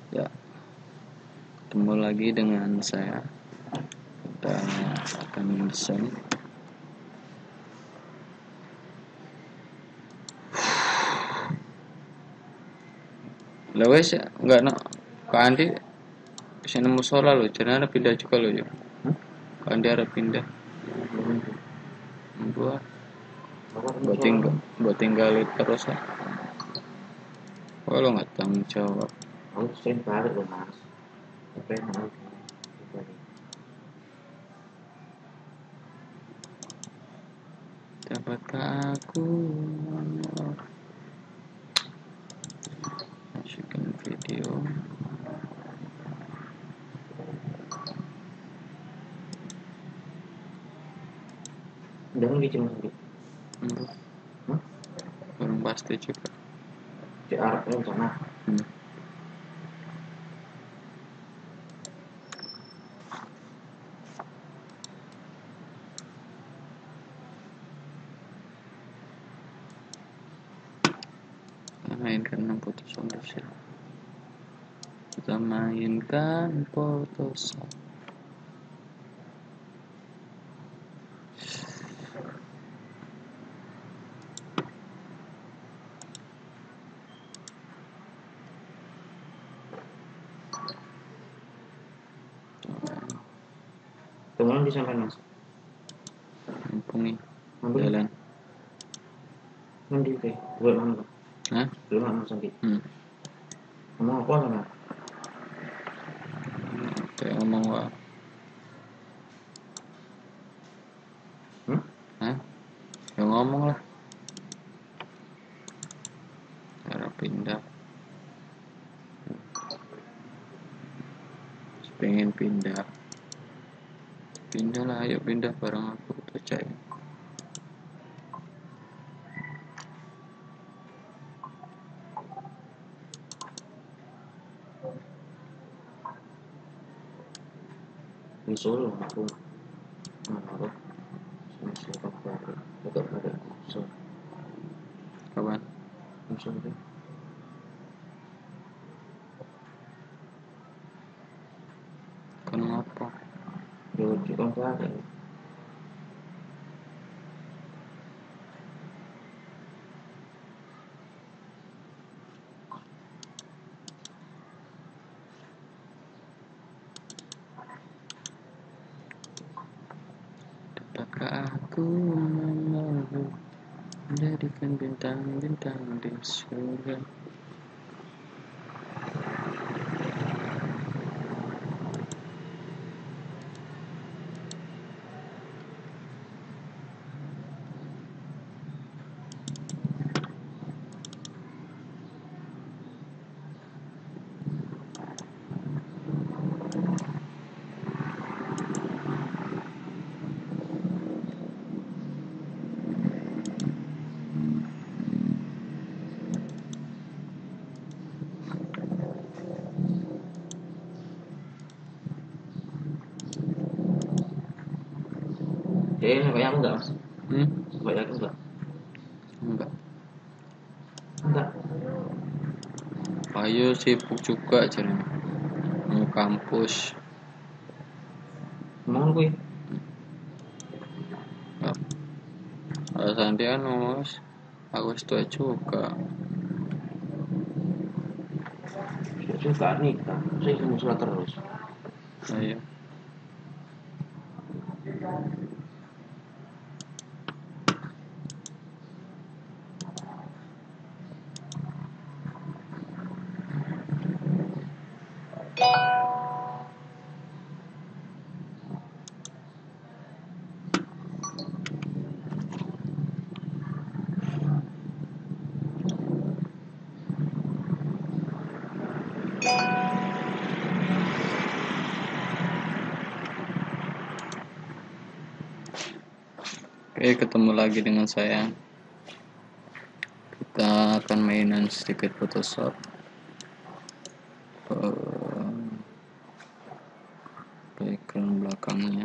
Ya, ketemu lagi dengan saya. Kita akan desain. Lewes ya, enggak nak. Kak Andi kesini musola lo, jangan ada pindah juga lo ya. Kak Andi ada pindah. Buat buat tinggal terus ya. Kalau nggak tanggung jawab. Aku sering balik loh mas. Tapi mau Dapatkah aku masukin video? udah lagi cuma sedikit. Belum pasti juga. Di Arabnya sana. Mainkan 6 Photoshop. Kita mainkan Photoshop. Teman di sana mas. Mumpung nih Ambil jalan. mandi teh. Buat mana? Hah? Belum mana sakit. Kamu apa sama? Kayak ngomong wah. Hah? Ya ngomong lah. Cara pindah. Pengen pindah. Pindah lah, ayo pindah bareng aku tuh cek. Di Solo aku. Mana masih kabar. Tetap ada so. Kapan? Musuh itu. Kan ngapa? Jauh juga ada. Dapatkah aku mau menjadikan bintang-bintang di surga? Sampai aku enggak mas. Sampai aku enggak. Enggak. Enggak. Ayo sibuk juga jadi mau kampus. Emang gue. Alasan dia mas, aku setuju juga. Suka nikah. Saya musuh terus. Ayo. Oke, ketemu lagi dengan saya. Kita akan mainan sedikit Photoshop. Background belakangnya.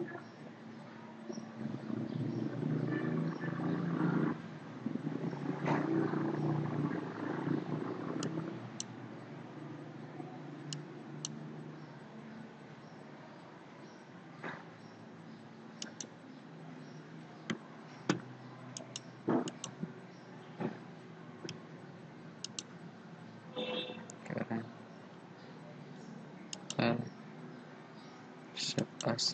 Sekarang set as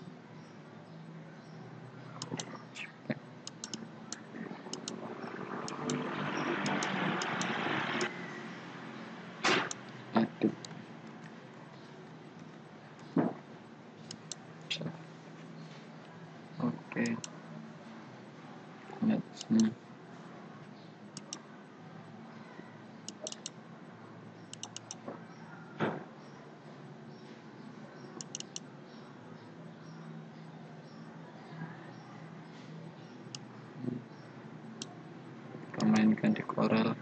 aduk. Oke, nextnya kita mainkan di Corel.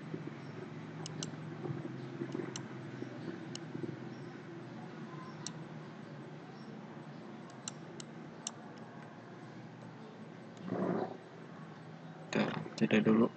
Kita jeda dulu.